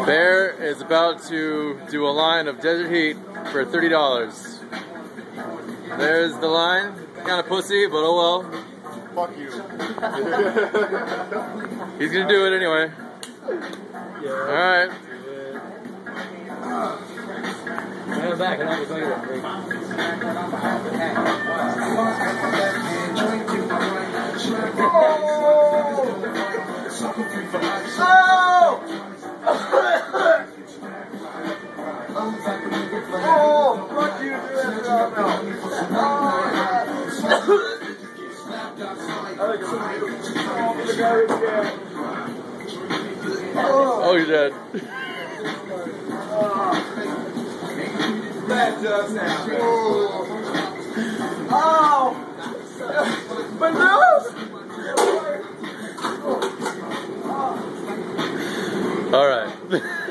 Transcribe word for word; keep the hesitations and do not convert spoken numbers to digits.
Bear is about to do a line of desert heat for thirty dollars. There's the line. Kind of pussy, but oh well. Fuck you. He's gonna do it anyway. Yeah. Alright. Stand back and I'll tell you Oh, you're dead. That does happen. Oh! But no! All right.